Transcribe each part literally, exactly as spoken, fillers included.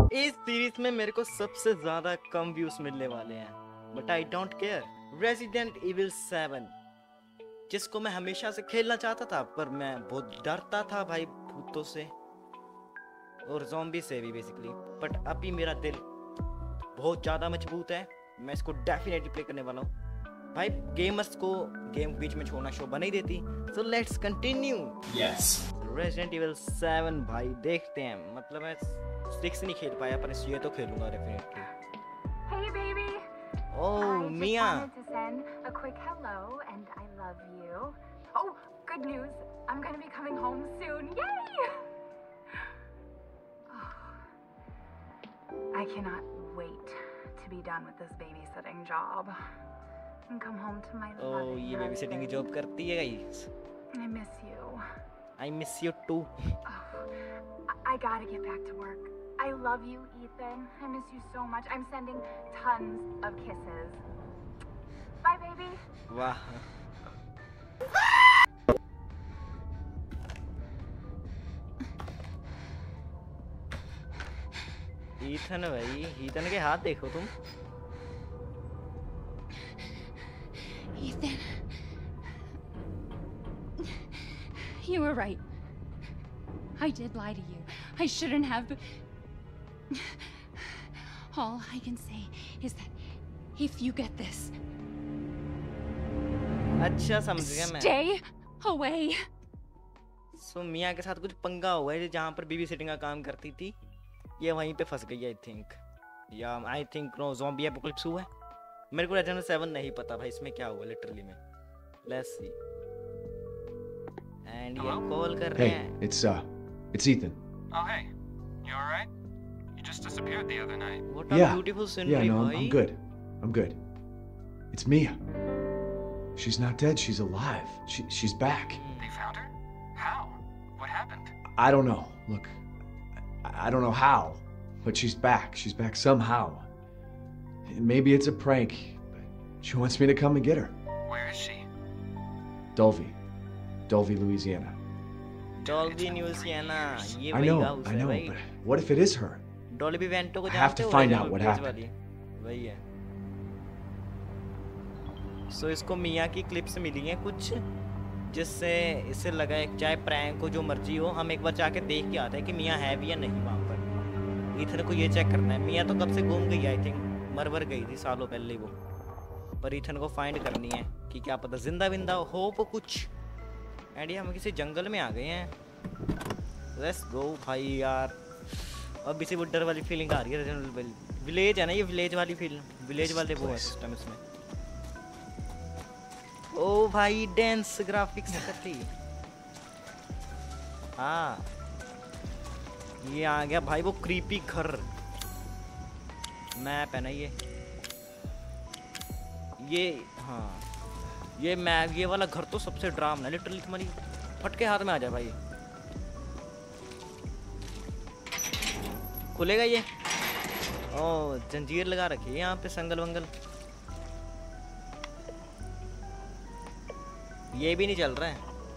इस सीरीज में मेरे को सबसे ज्यादा कम व्यूज मिलने वाले हैं, but I don't care. Resident Evil Seven, जिसको मैं हमेशा से खेलना चाहता था, पर मैं बहुत डरता था भाई भूतों से और ज़ॉम्बी से भी बेसिकली। बट अभी मेरा दिल बहुत ज़्यादा मजबूत है, मैं इसको डेफिनेटली प्ले करने वाला हूँ। भाई गेमर्स को गेम बीच में छोड़ना शो बना ही देती, so let's continue. Yes, Resident Evil Seven भाई देखते हैं। मतलब मैं सिक्स नहीं खेल पाया, पर ये तो खेलूंगा definitely. Hey baby. Oh, I just Mia. wanted to send a quick hello and I love you. Oh, good news. I'm going to be coming home soon. Yay! Oh, I cannot wait to be done with this babysitting job and come home to my Oh, loving ये babysitting की job करती है guys. I miss you. I miss you too. Oh, I, I gotta get back to work. I love you, Ethan. I miss you so much. I'm sending tons of kisses. Bye, baby. वाह। Ethan भाई, Ethan के हाथ देखो तुम। Ethan, you were right. I did lie to you. I shouldn't have. All I can say is that if you get this, अच्छा समझ गया मैं। stay away. सो मिया के साथ कुछ पंगा हुआ है, जहाँ पर बेबी सिटिंग का काम करती थी, ये वहीं पे फंस गई आई थिंक, या I think no zombie apocalypse हुआ है। मेरे को रेजिडेंट सेवन नहीं पता भाई इसमें क्या हुआ लिटरली में। Let's see. एंड ये कॉल कर रहे हैं। Hey, it's uh, it's Ethan. Oh hey, you all right? You just disappeared the other night. What a Yeah, beautiful yeah, scenery, no, I'm, भाई। I'm good. I'm good. It's Mia. She's not dead. She's alive. She, she's back. They found her? How? What happened? I don't know. Look, I, I don't know how, but she's back. She's back somehow. And maybe it's a prank, but she wants me to come and get her. Where is she? Dulvey, Dulvey, Louisiana. Dulvey Louisiana, ये I वही know, house I है know, भाई। but what if it is her? Dulvey वेंटो को I have जानते to हो? find original out what Blues happened. वाली। वही है। सो so, इसको मिया की क्लिप्स मिली हैं कुछ, जिससे इसे लगा है चाहे प्रैंक हो जो मर्जी हो, हम एक बार जाके देख के आते हैं कि मिया है भी या नहीं वहाँ पर। ईथन को ये चेक करना है। मिया तो कब से घूम गई आई थिंक, मर मर गई थी सालों पहले वो, पर ईथन को फाइंड करनी है कि क्या पता जिंदा विंदा हो वो कुछ। एंड हम किसी जंगल में आ गए हैं। लेट्स गो भाई यार। अब इसी वो डर वाली फीलिंग आ रही है। विलेज है ना ये, विलेज वाली फील, विलेज वाले वो है सिस्टम इसमें। ओ भाई डांस ग्राफिक्स करती। हाँ ये आ गया भाई वो क्रीपी घर। मैप है ना ये ये हाँ ये मैप, ये वाला घर तो सबसे ड्रामना है लिटरली। तुम्हारी फटके हाथ में आ जाए भाई। खुलेगा ये? ओ जंजीर लगा रखी है यहाँ पे, संगल वंगल। ये भी नहीं चल रहा है।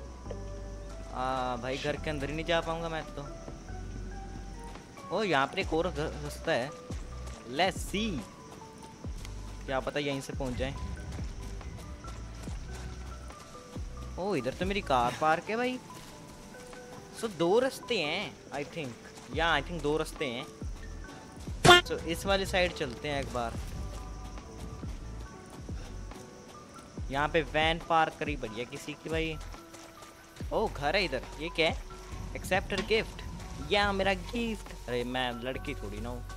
आ भाई घर के अंदर ही नहीं जा पाऊंगा मैं तो। ओ यहाँ पर एक और रास्ता है। लेट्स सी, क्या पता यहीं से पहुंच जाए। ओ इधर तो मेरी कार पार्क है भाई। सो so, दो रास्ते हैं आई थिंक, या आई थिंक दो रास्ते हैं। सो so, इस वाली साइड चलते हैं एक बार। यहाँ पे वैन पार्क करी पड़ी है किसी की भाई। ओ घर है इधर। ये क्या है? एक्सेप्ट गिफ्ट, या मेरा गिफ्ट। अरे मैं लड़की थोड़ी ना हूँ।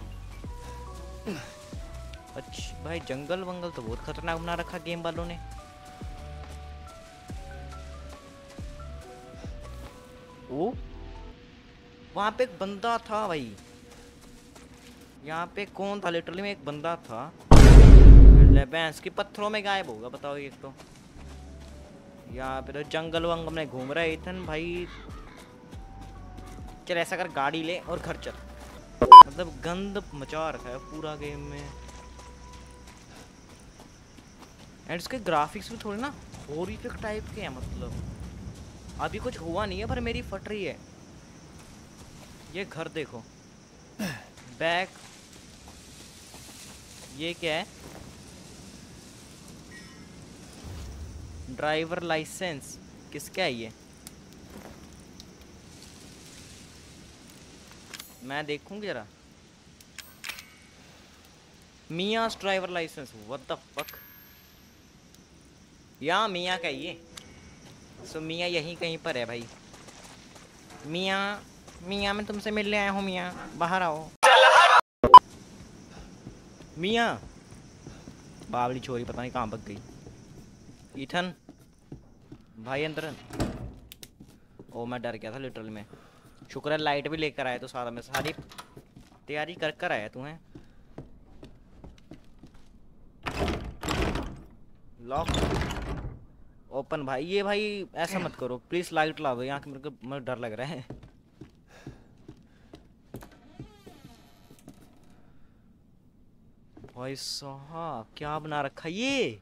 अच्छा भाई जंगल वंगल तो बहुत खतरनाक बना रखा गेम वालों ने। ओ वहाँ पे एक बंदा था भाई। यहाँ पे कौन था? लिटरली में एक बंदा था। भैंस के पत्थरों में गायब होगा बताओ एक तो। यहाँ पे तो जंगल वंगल में घूम रहा है इथन भाई। चल ऐसा कर गाड़ी ले और घर चल। मतलब गंद मचा रखा है पूरा गेम में। एंड इसके ग्राफिक्स भी थोड़े ना हॉरिफिक टाइप के हैं। मतलब अभी कुछ हुआ नहीं है पर मेरी फट रही है। ये घर देखो, बैक, ये क्या है? ड्राइवर लाइसेंस किसका है ये? मैं देखूंगी जरा। Mia's driver licence, what the fuck. यहाँ मियाँ का ये, सो मियाँ यहीं कहीं पर है भाई। मियाँ, मियाँ मैं तुमसे मिलने आया हूँ मियाँ, बाहर आओ। मियाँ, बावली छोरी पता नहीं कहाँ भाग गई। ईथन भाई अंदर। ओ मैं डर गया था लिटरली में। शुक्र है लाइट भी लेकर आया तो सारा में सारी तैयारी कर कर आया तू है। लॉक ओपन भाई। ये भाई ऐसा मत करो प्लीज, लाइट ला दो यहाँ के, मेरे को मुझे डर लग रहा है। भाई साहब क्या बना रखा ये।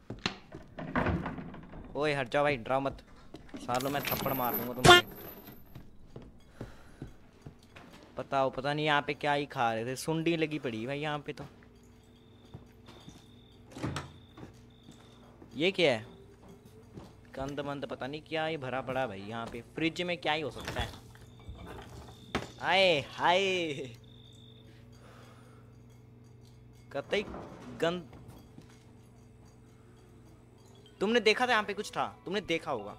ओए हट जाओ भाई, डराओ मत सालों, मैं थप्पड़ मार दूंगा तुम्हें। बताओ पता नहीं यहाँ पे क्या ही खा रहे थे, सुंडी लगी पड़ी भाई यहाँ पे तो। ये क्या है? गंद मंद पता नहीं क्या ही भरा पड़ा भाई यहाँ पे। फ्रिज में क्या ही हो सकता है? आए हाय, कतई गंद। तुमने देखा था यहाँ पे कुछ था? तुमने देखा होगा।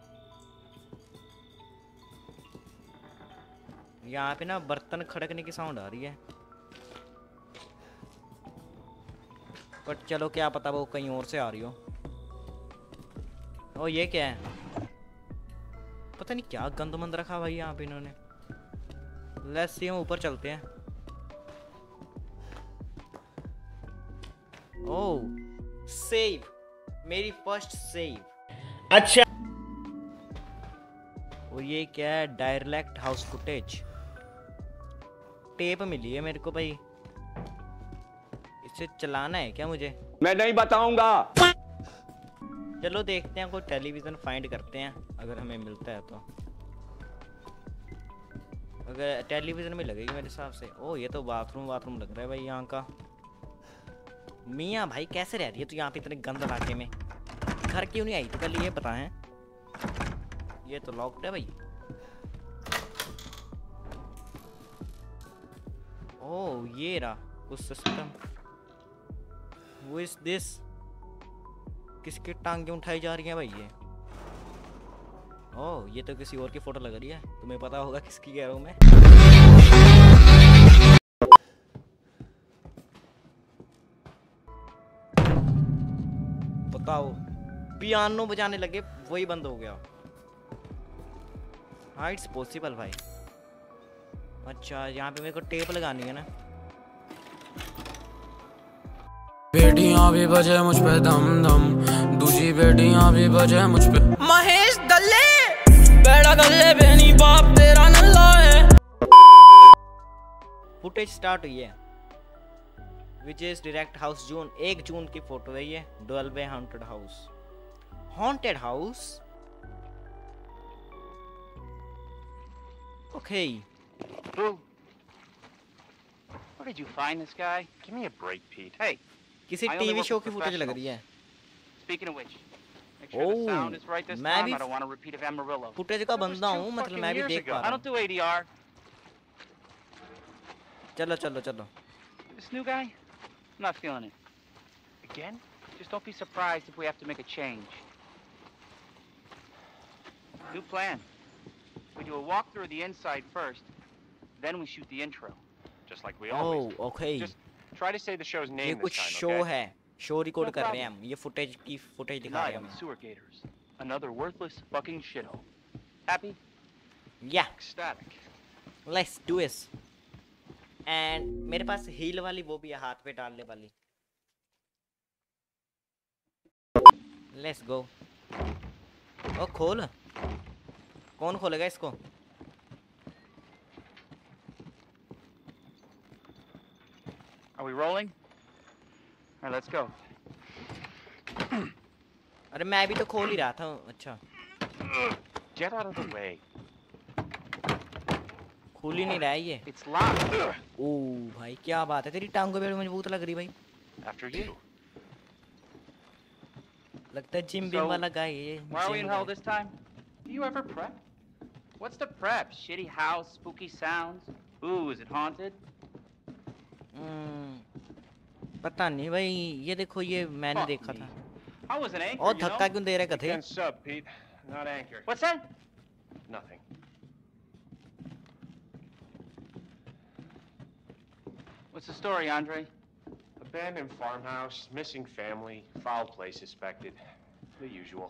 यहाँ पे ना बर्तन खड़कने की साउंड आ रही है, बट चलो क्या पता वो कहीं और से आ रही हो। ओ ये क्या है? पता नहीं क्या गंदमंद रखा भाई यहाँ पे इन्होंने। लेट्स सी, हम ऊपर चलते हैं। ओह सेव, मेरी फर्स्ट सेव। अच्छा और ये क्या है? डायरेक्ट हाउस फुटेज टेप मिली है मेरे को भाई। इसे चलाना है क्या मुझे? मैं नहीं बताऊंगा। चलो देखते हैं, कोई टेलीविजन फाइंड करते हैं अगर हमें मिलता है तो। अगर टेलीविजन में लगेगी मेरे हिसाब से। ओ ये तो बाथरूम बाथरूम लग रहा है भाई यहाँ का। मियाँ भाई कैसे रह रही है तू यहाँ पे इतने गंद इलाके में? घर क्यों नहीं आई तो कल ये पता है। ये तो लॉक्ड है भाई। ओह ये रहा कुछ सिस्टम। वो इस दिस किसकी टांगें उठाई जा रही हैं भाई ये? ओह ये तो किसी और की फोटो लग रही है। तुम्हें पता होगा किसकी कह रहा हूँ मैं। बताओ, पियानो बजाने लगे वही बंद हो गया। हाँ इट्स पॉसिबल भाई। अच्छा यहाँ पे मेरे को टेप लगानी है ना। बेटियां भी बजे मुझ पे दम दम, दूसरी बेटियां भी बजे मुझ पे। महेश दल्ले बेड़ा गल्ले बेनी बाप तेरा नल्ला है। फुटेज स्टार्ट हुई है। Which is direct house June, एक जून की फोटो है ये। Dulvey haunted house. Haunted house okay. Boo. Where did you find this guy? Give me a break, Pete. Hey. किसी टीवी शो की फुटेज लग रही है। Speaking of which, make sure the sound is right this time. I don't want a repeat of Amarillo. Footage का बंदा हूँ, मतलब मैं भी देख पा रहा हूँ। I don't do A D R. चलो चलो चलो। This new guy? I'm not feeling it. Again? Just don't be surprised if we have to make a change. New plan. We do a walkthrough of the inside first, then we shoot the intro. Just like we always do. Oh, okay. Just try to say the show's ये name कुछ this time, show okay? है, show record No कर रहे हैं problem. हम। ये footage की footage दिखा रहे Tonight हैं on the हमें। Sewer Gators. Another worthless fucking shithole. Happy? Yeah, Ecstatic. let's do this. And मेरे पास हील वाली वो भी है, हाथ पे डालने वाली। Let's go. ओ खोल। कौन खोलेगा इसको? Are we rolling? All right, let's go. अरे मैं भी तो खोल ही रहा था। अच्छा Get out of the way. खुल ही नहीं रहा है ये। It's locked. ओह भाई क्या बात है, तेरी टांगों पे मजबूत लग रही भाई। After you. लगता है जिम बिम वाला गाय है ये। Why are we in hell this time? Do you ever prep? What's the prep? Shitty house, spooky sounds. Ooh, is it haunted? हम्म पता नहीं भाई, ये देखो ये मैंने Fuck देखा me. था। I was an anchor, और you know? धक्का क्यों दे रहे कथे? Weekend sub, Pete. Not anchor. What's that? Nothing. What's the story, Andre? Abandoned farmhouse, missing family, foul play suspected. The usual.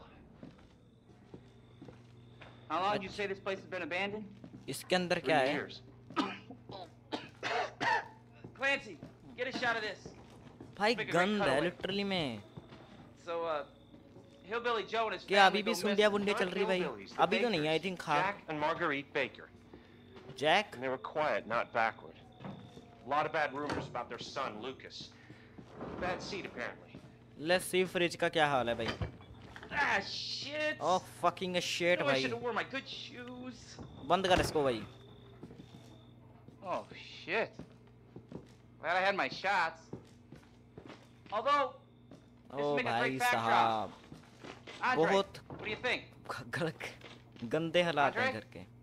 How long did you say this place has been abandoned? इसके अंदर Three क्या है? years. Clancy, get a shot of this. भाई Make a great गंद है cutaway. Literally में। So, uh, Hillbilly Joe and his क्या family अभी भी go सुंडिया missing. बुंडिया चल रही भाई? Hillbillies, the अभी तो नहीं, आई Bakers. थिंक खा। Jack and Marguerite Baker. Jack? And they were quiet, not backward. A lot of bad rumors about their son, Lucas. Bad seed, apparently. Let's see fridge का क्या हाल है भाई। Ah, shit. Oh fucking shit I भाई। should have worn my good shoes. बंद कर इसको भाई। Oh, shit. Glad I had my shots. Although, this O would make a भाई great backdrop. साहब Andre, बहुत what do you think? गलत गंदे हालात हैं Andre? घर के।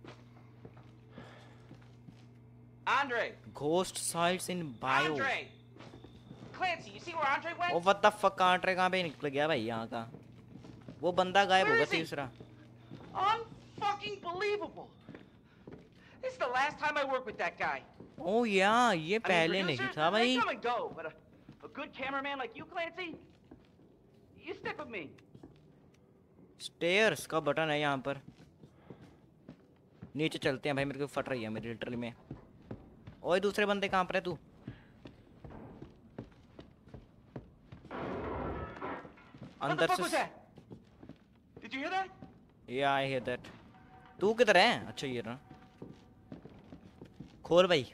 Andre! Ghost sites in bio. Andre! Clancy, you see where Andre went? Oh what the fuck, कांट्रे कहां पे निकल गया भाई यहाँ का? वो बंदा गायब Where होगा is he? तीसरा। Unfucking believable. This is the last time I work with that guy. ओ या ये I mean, पहले नहीं producers, था they भाई। come and go, but a, a good cameraman like you, Clancy, you stick with me. Stairs का button है यहाँ पर। नीचे चलते हैं भाई, मेरे को फट रही है मेरी लिटरली में। ओए दूसरे बंदे कहाँ पर है तू? What the अंदर fuck was से। that? Did you hear that? या आई हियर दैट। तू किधर है? अच्छा ये रहा। खोल भाई।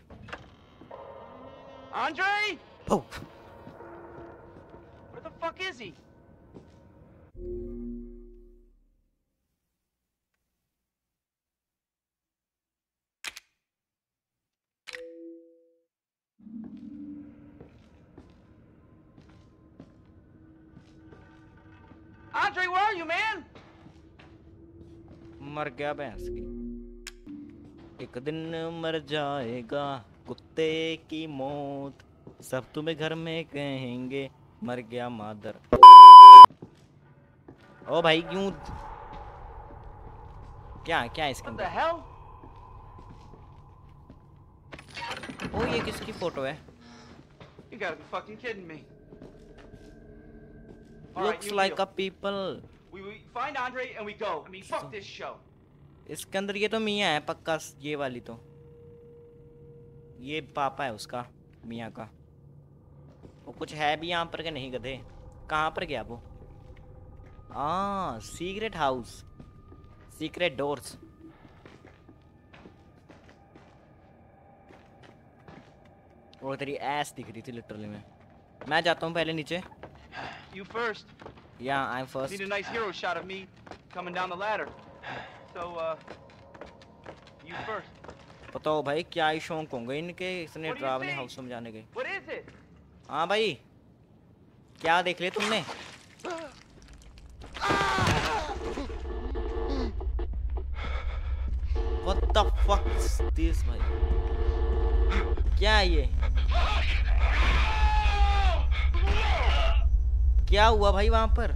Andre? Oh. Where the fuck is he? Andre, where are you, man? मर गया भैंस की। एक दिन मर जाएगा कुत्ते की मौत, सब तुम्हें घर में कहेंगे मर गया मादर। ओ भाई क्यों? क्या क्या है इसके What the अंदर? hell? ओ ये किसकी फोटो है? You gotta be fucking kidding me. All right, Looks you like deal. a people. We, we find Andre and we go. I mean, fuck this show. इसके अंदर ये तो मियाँ है पक्का, ये वाली तो। ये पापा है उसका, मियाँ का। वो कुछ है भी यहाँ पर के नहीं गधे? कहाँ पर गया वो? A secret house, secret doors. और तेरी ऐस दिख रही थी लिटरली में। मैं जाता हूँ पहले नीचे। You first. या I am Need first. a nice hero shot of me coming down the ladder. So, uh, you first. पता हो भाई क्या ही शौक होंगे इनके, इसने What do you ड्रावनी think? हाउस में जाने के। What is it? हाँ भाई क्या देख लिया तुमने? What the fuck is this भाई? क्या है ये? क्या हुआ भाई वहां पर?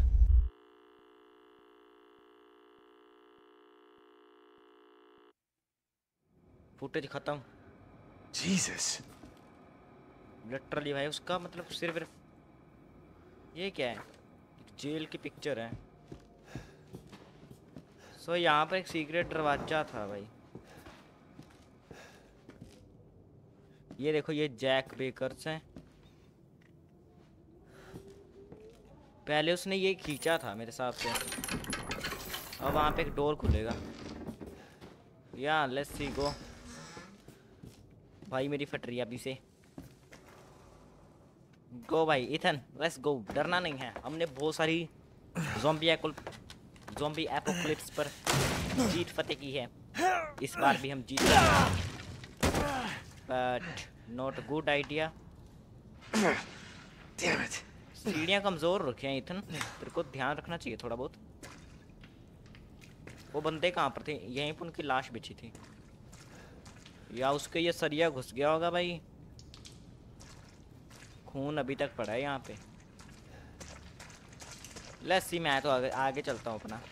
फुटेज खत्म। Jesus. लिटरली भाई उसका मतलब सिर्फ ये क्या है? जेल की पिक्चर है। सो so, यहाँ पर एक सीक्रेट दरवाजा था भाई। ये देखो ये जैक बेकर्स हैं। पहले उसने ये खींचा था मेरे हिसाब से। अब वहाँ पे एक डोर खुलेगा। या लेट्स सी गो। भाई मेरी फट रही है अभी से। गो भाई इथन, लेट्स गो। डरना नहीं है, हमने बहुत सारी ज़ॉम्बी एकोल ज़ॉम्बी एपोकलिप्स पर जीत फतेह की है। इस बार भी हम जीत जाएंगे। but not a good idea. Damn it. सीढ़ियाँ कमजोर रखे हैं इथन, तेरे को ध्यान रखना चाहिए थोड़ा बहुत। वो बंदे कहाँ पर थे? यहीं पर उनकी लाश बिछी थी, या उसके ये सरिया घुस गया होगा भाई। खून अभी तक पड़ा है यहाँ पे। लेट्स सी, मैं तो आगे आगे चलता हूँ अपना।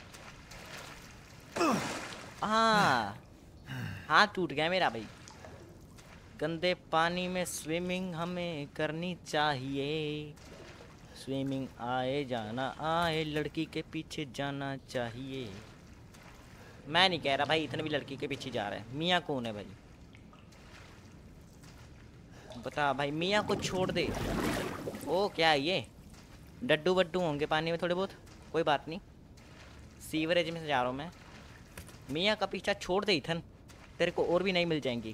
हाँ, हाथ टूट गया मेरा भाई। गंदे पानी में स्विमिंग हमें करनी चाहिए। स्विमिंग आए जाना आए, लड़की के पीछे जाना चाहिए। मैं नहीं कह रहा भाई, इतने भी लड़की के पीछे जा रहा है। मियाँ कौन है भाई? बता भाई, मियाँ को छोड़ दे। ओ क्या है ये? डड्डू वड्डू होंगे पानी में थोड़े बहुत, कोई बात नहीं। सीवरेज में से जा रहा हूँ मैं। मियाँ का पीछा छोड़ दे इथन, तेरे को और भी नहीं मिल जाएंगी।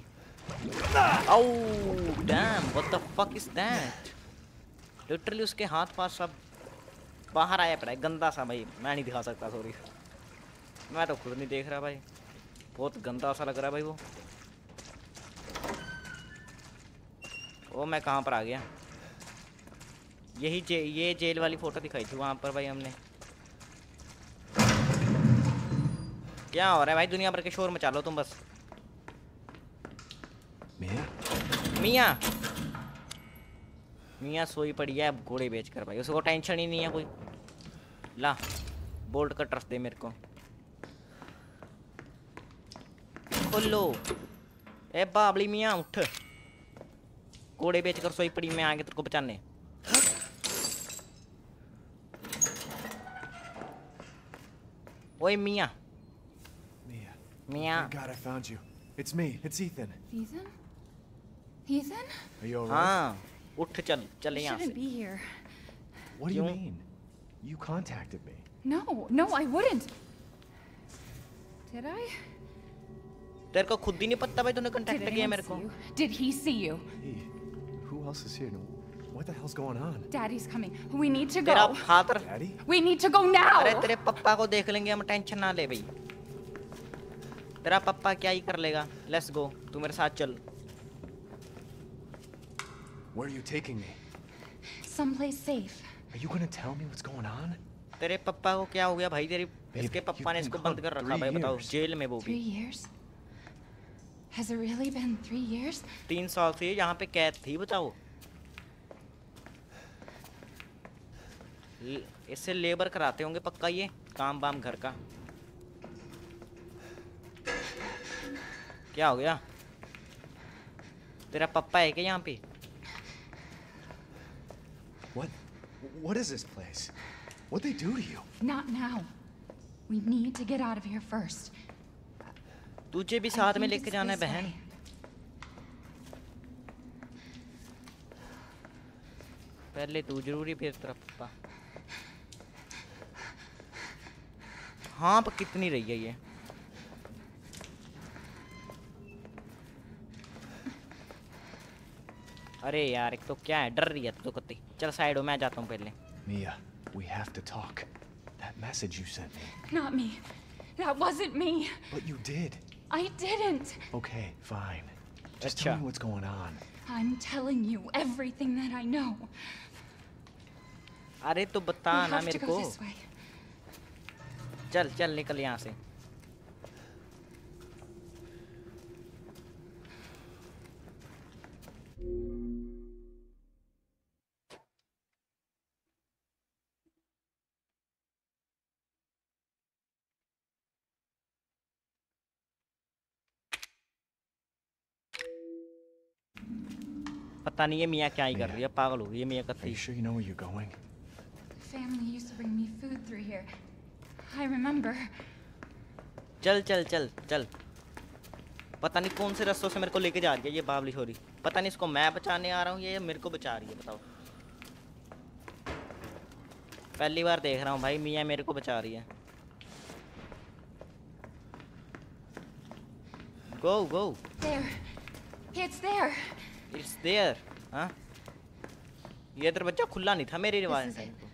Oh damn, what the fuck is that? Literally उसके हाथ पास सब बाहर आया पड़ा है, गंदा सा भाई। मैं नहीं दिखा सकता, सॉरी। मैं तो खुद नहीं देख रहा भाई, बहुत गंदा सा लग रहा है भाई वो। ओ मैं कहाँ पर आ गया? यही जे ये जेल वाली फोटो दिखाई थी वहाँ पर भाई हमने। क्या हो रहा है भाई? दुनिया भर के शोर मचा लो तुम बस। मियाँ? मियाँ मियाँ सोई पड़ी है अब घोड़े बेच कर भाई, उसको टेंशन ही नहीं है कोई। ला बोल्ट का ट्रस्ट दे मेरे को। खोलो। ए बाबली मियाँ उठ, घोड़े बेच कर सोई पड़ी, मैं आगे तेरे को बचाने। ओए मियाँ। Mia. मियाँ। Thank God I found you. It's me. It's Ethan. Ethan? Ethan? Are you alright? हाँ उठ चल चले You यहाँ shouldn't से। be here. What do you क्यों? mean? You contacted me. No, no, I wouldn't. Did I? तेरे को खुद ही नहीं पता भाई तूने Did कांटेक्ट किया anyone मेरे see को। you? Did he see you? Hey, who else is here? What the hell's going on? Daddy's coming. We need to तेरा go. Father. Daddy? We need to go now. अरे तेरे पप्पा को देख लेंगे हम, टेंशन ना ले भाई। तेरा पप्पा क्या ही कर लेगा। लेट्स गो, तू मेरे साथ चल। Where are you taking me? Someplace safe. Are you gonna tell me what's going on? तेरे पप्पा को क्या हो गया भाई? तेरी इसके Babe, पप्पा ने you've इसको been बंद कर gone रखा भाई, three बताओ years. जेल में वो Three भी। years? Has it really been three years? तीन साल से यहाँ पे कैद थी, बताओ। ल- इससे लेबर कराते होंगे पक्का ये काम वाम घर का। क्या हो गया? तेरा पप्पा है क्या यहाँ पे? What? What is this place? What'd they do to you? Not now. We need to get out of here first. तुझे भी I साथ में think लेके it's जाना है this बहन। way. पहले तू जरूरी, फिर तेरा पप्पा। हाँ पर कितनी रही है ये? अरे यार एक तो क्या है, डर रही है तो कत्ती। चल साइड हो, मैं जाता हूँ पहले। Mia, we have to talk. That message you sent me. Not me. That wasn't me. But you did. I didn't. Okay, fine. Just tell Acha. me what's going on. I'm telling you everything that I know. अरे तो बता We ना have मेरे to को। go this way. चल चल निकल यहाँ से। पता नहीं ये मियाँ क्या ही कर रही है, पागल हो गई है मियाँ Are कत्ती। you sure you know where you're going? Family used to bring me food through here. I remember. चल चल चल चल। पता नहीं कौन से रास्तों से मेरे को लेके जा रही है ये बाबली छोरी। पता नहीं इसको मैं बचाने आ रहा हूँ या मेरे को बचा रही है, बताओ। पहली बार देख रहा हूँ भाई मियाँ मेरे को बचा रही है। Go go. There. It's there. It's there. हाँ ये दरवाजा खुला नहीं था मेरी रिवाज This is टाइम it.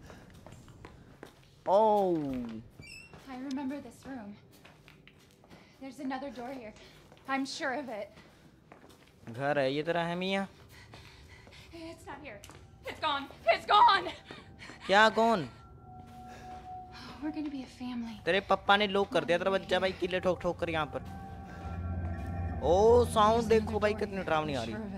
को। ओह I remember this room. There's another door here. I'm sure of it. घर है ये तेरा है मियाँ? It's not here. It's gone. It's gone. क्या कौन? We're gonna be a family. तेरे पापा ने लॉक कर दिया तेरा बच्चा भाई किले ठोक ठोक कर यहाँ पर। ओ साउंड देखो भाई कितनी डरावनी आ रही है।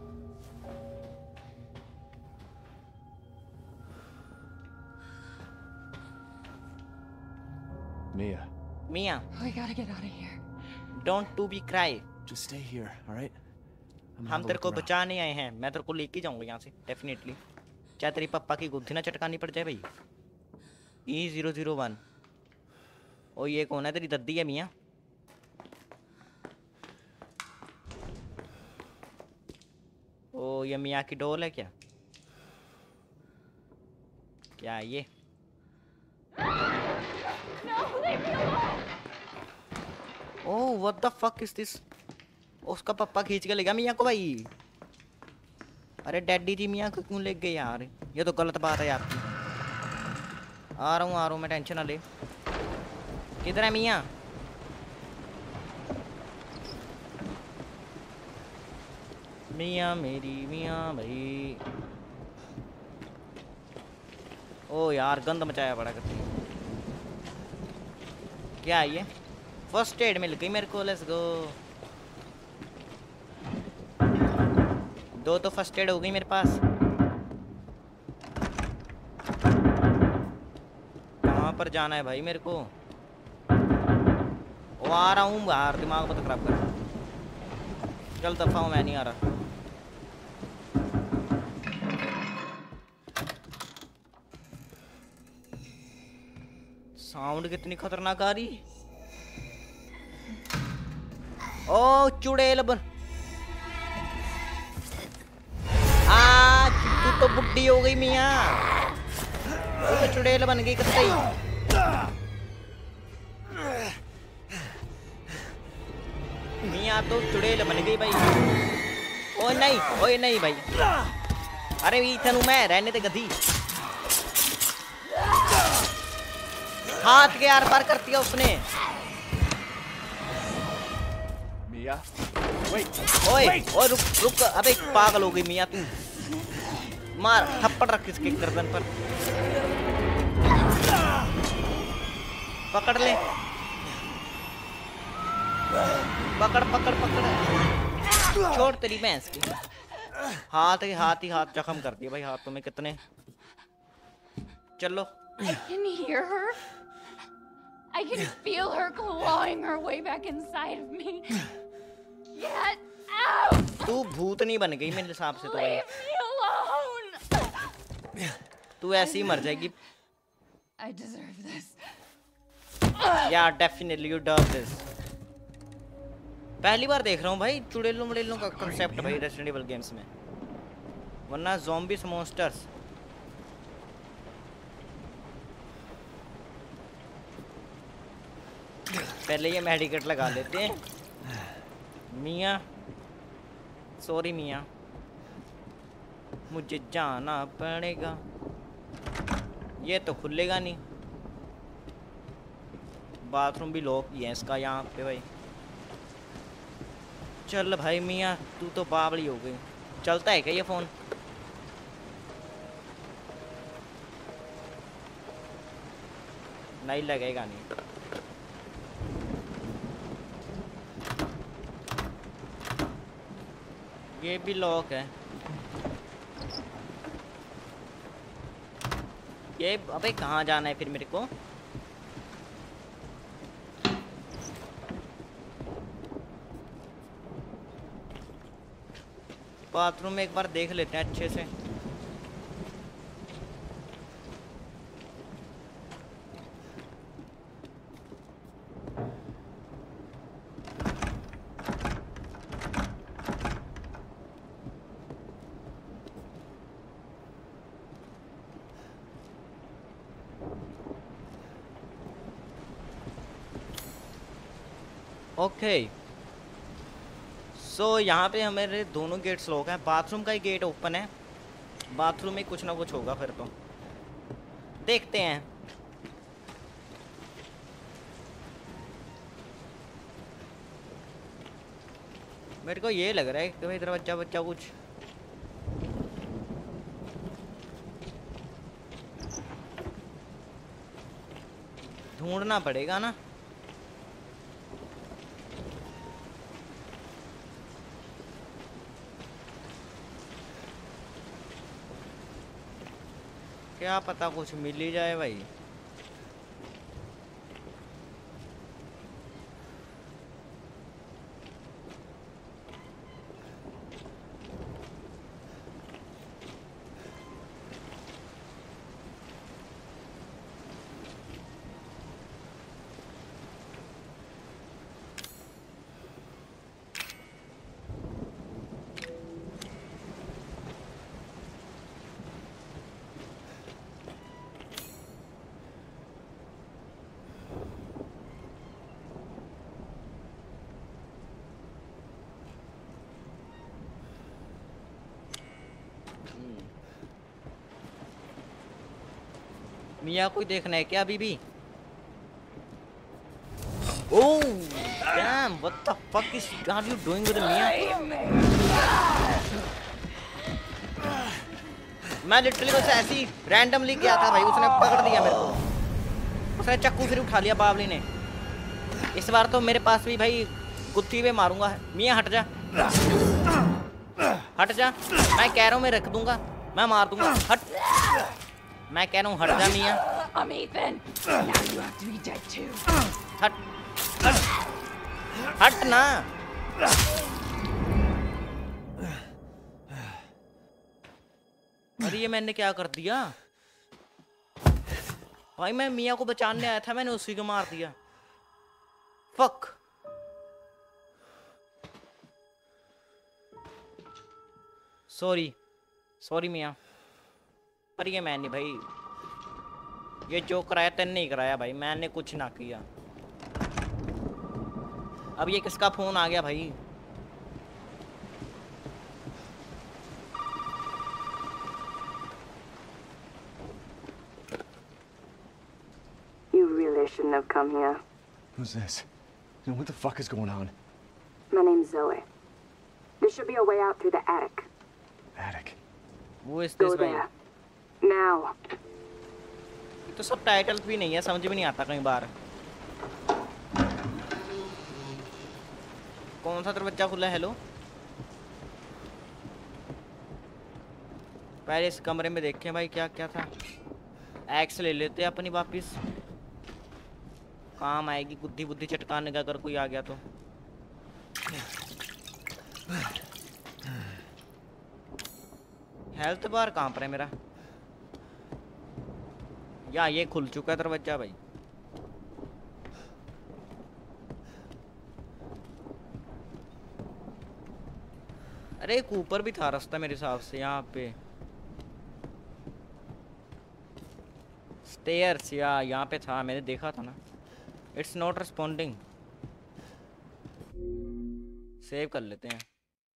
Mia. Mia. We gotta get out of here. Don't to be cry. Just stay here, all right? हम तेरे को बचाने आए हैं। मैं तेरे को लेके जाऊंगा यहाँ से डेफिनेटली। चाहे तेरी पापा की गुत्थी ना चटकानी पड़ जाए भाई। E zero zero one. ओ ये कौन है? तेरी दद्दी है मियाँ? ओ ये मियाँ की डोल है क्या? क्या ये? Oh what the fuck is this? उसका पापा खींच के ले गया मियाँ को भाई। अरे डैडी जी मियाँ को क्यों ले गए यार? ये तो गलत बात है आपकी। आ रहा हूँ आ रहा हूँ मैं, टेंशन ना ले। किधर है मियाँ? मियाँ मेरी मियाँ भाई। ओ यार गंद मचाया बड़ा करती। क्या है ये? फर्स्ट एड मिल गई मेरे को, लेट्स गो। दो तो फर्स्ट एड हो गई मेरे पास। कहाँ पर जाना है भाई मेरे को? वो आ रहा हूँ बाहर, दिमाग मत खराब कर। चल दफा हूँ, मैं नहीं आ रहा। साउंड कितनी खतरनाक आ रही। ओ चुड़ैल बन। आ तू तो बुड्ढी हो गई मियाँ। तो चुड़ैल बन गई कतई। मियाँ तो चुड़ैल बन गई भाई। ओए नहीं ओए नहीं भाई। अरे इथन मैं रहने दे गधी। हाथ के आर पार कर दिया उसने। Mia, wait. ओए ओए रुक रुक। अबे पागल हो गई मियाँ तू। मार थप्पड़ रख इसके गर्दन पर। पकड़ ले। पकड़ पकड़ पकड़। छोड़ तेरी भैंस की। हाथ ही हाथ ही हाथ जख्म कर दिया भाई हाथों में कितने। चलो। I can hear her. I can feel her clawing her way back inside of me. Get out! तू भूत नहीं बन गई मेरे हिसाब से तो भाई। Leave me alone. तू ऐसी ही मर जाएगी। I deserve this. Yeah, definitely you deserve this. पहली बार देख रहा हूँ भाई चुड़ैलों मुड़ैलों का कंसेप्ट भाई रेसिडेंट एविल गेम्स में, वरना ज़ॉम्बीज़ मॉन्स्टर्स। पहले ये मेडिकेट लगा लेते हैं। मियाँ सॉरी मियाँ, मुझे जाना पड़ेगा। ये तो खुलेगा नहीं। बाथरूम भी लॉक ही है इसका यहाँ पे भाई। चल भाई मियाँ तू तो बावली हो गई। चलता है क्या ये फ़ोन? नहीं लगेगा नहीं। ये भी लॉक है। ये अबे कहाँ जाना है फिर मेरे को? बाथरूम में एक बार देख लेते हैं अच्छे से। ओके सो यहाँ पे हमारे दोनों गेट्स लॉक हैं। बाथरूम का ही गेट ओपन है। बाथरूम में कुछ ना कुछ होगा फिर तो देखते हैं। मेरे को ये लग रहा है कि भाई दरवाजा बच्चा कुछ ढूंढना पड़ेगा ना। क्या पता कुछ मिल ही जाए भाई। मियाँ कोई देखना है क्या अभी भी? Oh damn, what the fuck is are you doing with Mia? मैं लिटरली बस ऐसे ही रैंडमली किया था भाई, उसने पकड़ दिया मेरे को, उसने चाकू फिर उठा लिया बावली ने। इस बार तो मेरे पास भी भाई कुत्ती पे मारूंगा। मियाँ हट जा, हट जा, मैं कह रहा हूँ मैं रख दूंगा, मैं मार दूंगा। हट, मैं कह रहा हूँ हट जा मियाँ। I'm Ethan. Now you have to be dead too. हट, हट, हट ना। अरे ये मैंने क्या कर दिया भाई? मैं मियाँ को बचाने आया था, मैंने उसी को मार दिया। फक। सॉरी, सॉरी मियाँ, पर ये मैं नहीं भाई, ये जो कराया तेने नहीं कराया भाई, मैंने कुछ ना किया। अब ये किसका फोन आ गया भाई? You really shouldn't have come here. Who's this? What the fuck is going on? My name's Zoe. There should be a way out through the attic. Attic. Who is Go this भाई? there. Now. तो सब title भी नहीं है, समझ भी नहीं आता कई बार। कौन सा दरवाजा खुला है? हेलो, पहले इस कमरे में देखें भाई क्या क्या था। एक्स ले लेते हैं अपनी वापिस, काम आएगी बुद्धि बुद्धि चटकाने का अगर कोई आ गया तो। हेल्थ बार कहाँ पर है मेरा? या ये खुल चुका है दरवाजा भाई। अरे एक ऊपर भी था रास्ता मेरे हिसाब से, यहाँ पे स्टेयर्स या यहाँ पे था, मैंने देखा था ना। It's not responding. सेव कर लेते हैं।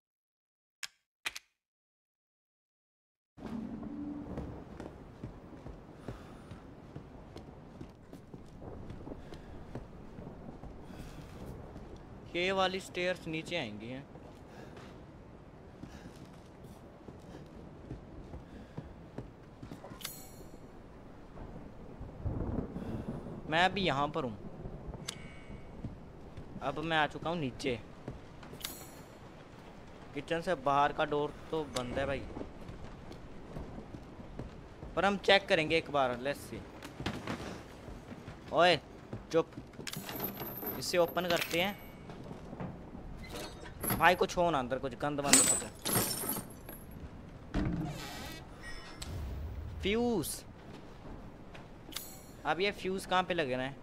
ये वाली स्टेयर्स नीचे आएंगी हैं। मैं अभी यहाँ पर हूँ, अब मैं आ चुका हूँ नीचे। किचन से बाहर का डोर तो बंद है भाई, पर हम चेक करेंगे एक बार। Let's see. ओए चुप, इसे ओपन करते हैं भाई। कुछ हो ना अंदर, कुछ गंद बंद हो जाए। फ्यूज, अब ये फ्यूज कहाँ पे लगे हैं?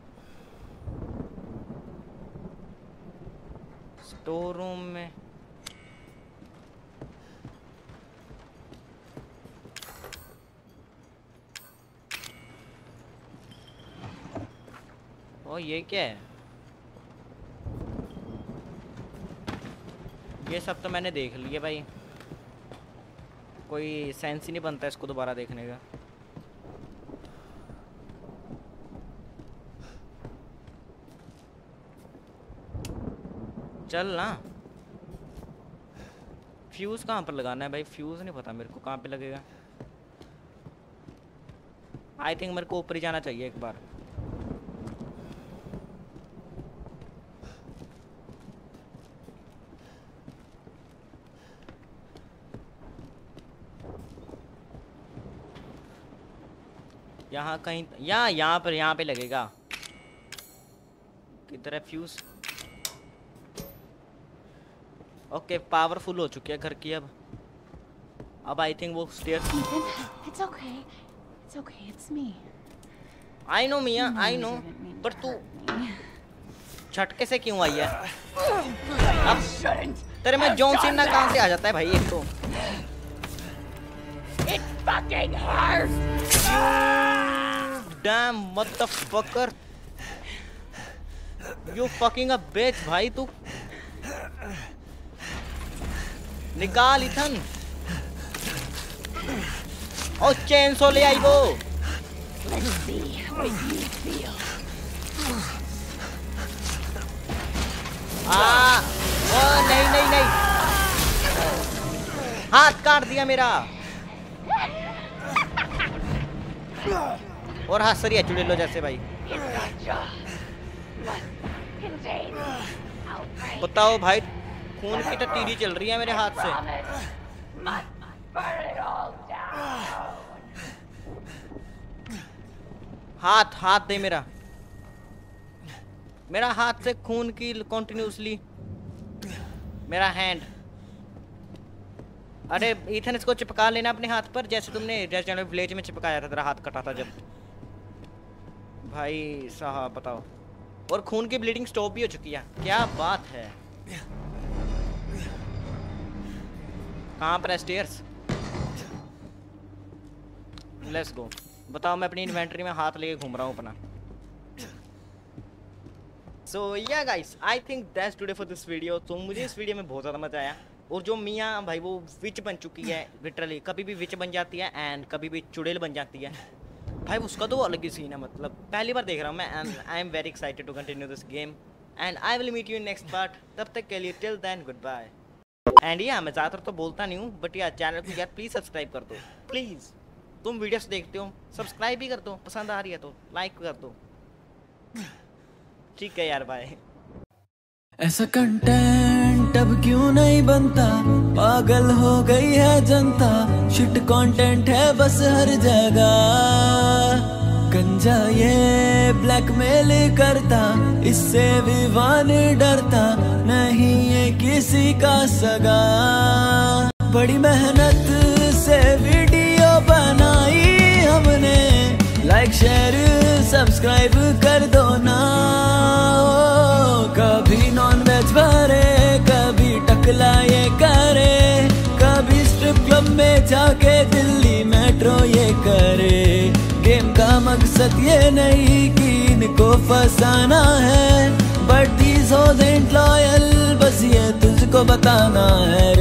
स्टोर रूम में। ओ ये क्या है? ये सब तो मैंने देख लिया भाई, कोई सेंस ही नहीं बनता इसको दोबारा देखने का। चल ना, फ्यूज कहाँ पर लगाना है भाई? फ्यूज नहीं पता मेरे को कहाँ पे लगेगा। आई थिंक मेरे को ऊपर ही जाना चाहिए एक बार। यहाँ कहीं, यहाँ यहाँ पर यहाँ पे लगेगा। किधर है फ्यूज? ओके, पावरफुल हो चुकी है घर की अब। अब आई थिंक वो stairs. It's okay. It's okay. It's me. I know Mia, I know, पर तू झटके से क्यों आई है? अब तेरे में जॉन सीना कहाँ से आ जाता है भाई? एक तो It fucking hurts. Damn motherfucker. You fucking a bitch भाई तू। निकाल इथन। और चेन सो ले आई वो। Let's see what you feel. आ, ओ नहीं नहीं नहीं, हाथ काट दिया मेरा। और हाथ सरिया चुड़ैलो जैसे भाई। बताओ भाई, खून की टटीरी चल रही है मेरे हाथ से। हाथ हाथ दे मेरा, मेरा हाथ से खून की कॉन्टिन्यूसली मेरा हैंड। अरे इथन, इसको चिपका लेना अपने हाथ पर, जैसे तुमने जैसे विलेज में चिपकाया था, तेरा हाथ कटा था जब। भाई साहब बताओ। और खून की ब्लीडिंग स्टॉप भी हो चुकी है, क्या बात है। कहाँ पर है स्टेयर्स? Let's go. बताओ, मैं अपनी इन्वेंटरी में हाथ लेके घूम रहा हूँ अपना। So yeah guys, I think that's today for this video. तो मुझे इस वीडियो में बहुत ज़्यादा मजा आया। और जो मियाँ भाई वो विच बन चुकी है लिटरली, कभी भी विच बन जाती है एंड कभी भी चुड़ैल बन जाती है भाई, उसका तो अलग ही सीन है। मतलब पहली बार देख रहा हूँ मैं and I am very excited to continue this game and I will meet you in next part. तब तक के लिए till then good bye. And yeah मैं ज़्यादातर तो बोलता नहीं हूँ, बट यार चैनल को यार प्लीज़ सब्सक्राइब कर दो प्लीज़। तुम वीडियोस देखते हो, सब्सक्राइब भी कर दो, पसंद आ रही है तो लाइक कर दो। ठीक है यार, बाय। ऐसा कंटेंट अब क्यों नहीं बनता, पागल हो गई है जनता। शिट कंटेंट है बस हर जगह, गंजा ये ब्लैकमेल करता, इससे विवान डरता नहीं ये किसी का सगा। बड़ी मेहनत से वीडियो बनाई हमने, लाइक शेयर सब्सक्राइब कर दो ना। कभी नॉन वेज भरे, कभी टकला ये करे, कभी स्ट्रिप क्लब में जाके दिल्ली मेट्रो ये करे। गेम का मकसद ये नहीं कि इनको फंसाना है, but these hoes ain't loyal, बस ये तुझको बताना है।